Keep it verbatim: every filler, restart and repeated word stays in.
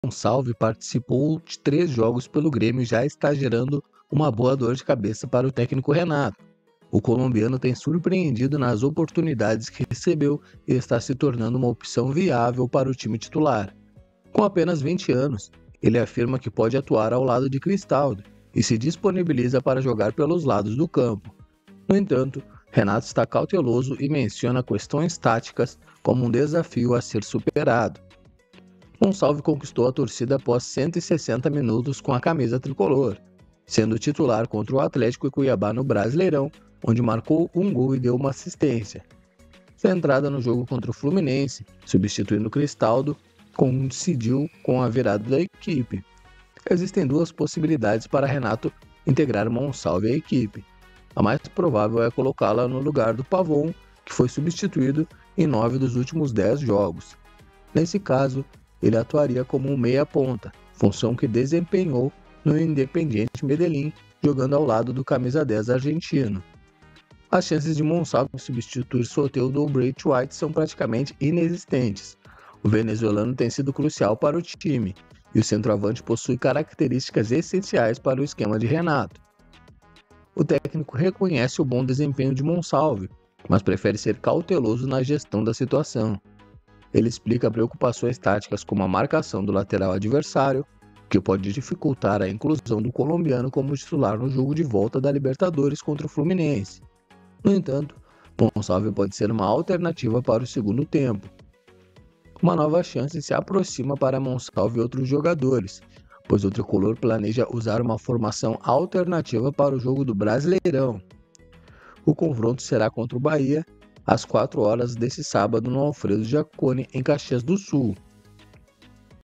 Gonçalves participou de três jogos pelo Grêmio e já está gerando uma boa dor de cabeça para o técnico Renato. O colombiano tem surpreendido nas oportunidades que recebeu e está se tornando uma opção viável para o time titular. Com apenas vinte anos, ele afirma que pode atuar ao lado de Cristaldo e se disponibiliza para jogar pelos lados do campo. No entanto, Renato está cauteloso e menciona questões táticas como um desafio a ser superado. Gonçalves conquistou a torcida após cento e sessenta minutos com a camisa tricolor, sendo titular contra o Atlético e Cuiabá no Brasileirão, onde marcou um gol e deu uma assistência. Sua entrada no jogo contra o Fluminense, substituindo Cristaldo, coincidiu com a virada da equipe. Existem duas possibilidades para Renato integrar Gonçalves à equipe. A mais provável é colocá-la no lugar do Pavon, que foi substituído em nove dos últimos dez jogos. Nesse caso, ele atuaria como um meia-ponta, função que desempenhou no Independiente Medellín, jogando ao lado do camisa dez argentino. As chances de Gonçalves substituir Soteldo ou Braithwaite White são praticamente inexistentes. O venezuelano tem sido crucial para o time, e o centroavante possui características essenciais para o esquema de Renato. O técnico reconhece o bom desempenho de Gonçalves, mas prefere ser cauteloso na gestão da situação. Ele explica preocupações táticas como a marcação do lateral adversário, que pode dificultar a inclusão do colombiano como titular no jogo de volta da Libertadores contra o Fluminense. No entanto, Gonçalves pode ser uma alternativa para o segundo tempo. Uma nova chance se aproxima para Gonçalves e outros jogadores, pois o tricolor planeja usar uma formação alternativa para o jogo do Brasileirão. O confronto será contra o Bahia, às quatro horas desse sábado no Alfredo Jaconi, em Caxias do Sul.